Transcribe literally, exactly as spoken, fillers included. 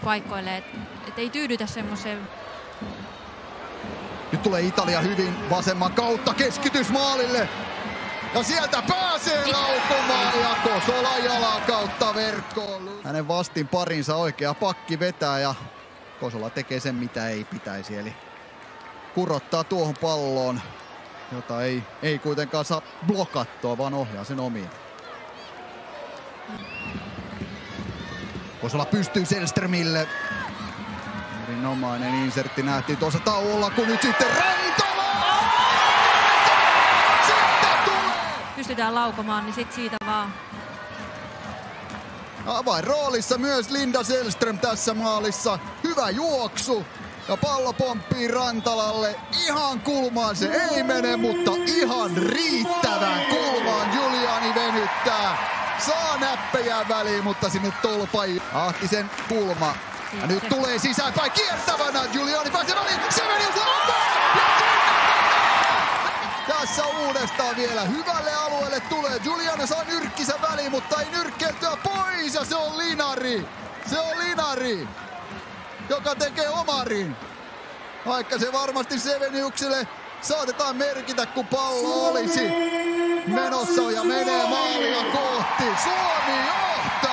paikoille, että et ei tyydytä semmoiseen. Nyt tulee Italia hyvin vasemman kautta, keskitys maalille. Ja sieltä pääsee laukomaan ja Kosola jalan kautta verkkoon. Hänen vastin parinsa oikea pakki vetää ja Kosola tekee sen mitä ei pitäisi. Eli kurottaa tuohon palloon, jota ei, ei kuitenkaan saa blokattua, vaan ohjaa sen omiin. Kosola pystyy Sällströmille. Erinomainen insertti nähtiin tuossa tauolla, kun nyt sitten Rantala! Sitten tulee! Pystytään laukomaan, niin sit siitä vaan. Avain roolissa myös Linda Sällström tässä maalissa. Hyvä juoksu. Ja pallo pomppii Rantalalle. Ihan kulmaan se ei mene, mutta ihan riittävän kulmaan Giuliani venyttää. Saa näppejä väliin, mutta sinne tolpa Ahtisen kulma. Ja nyt tulee sisäänpäin kiertävänä. Giuliani pääsee väliin. Se meni tässä uudestaan vielä. Hyvälle alueelle tulee. Giuliani saa nyrkkisä väliin, mutta ei nyrkkeltyä pois. Ja se on Linari. Se on Linari, joka tekee omarin. Vaikka se varmasti Seveniukselle saatetaan merkitä, kun pallo olisi menossa ja menee maalia kohti. Suomi johtaa!